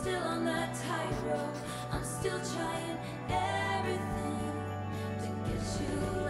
still on that tightrope. I'm still trying everything to get you.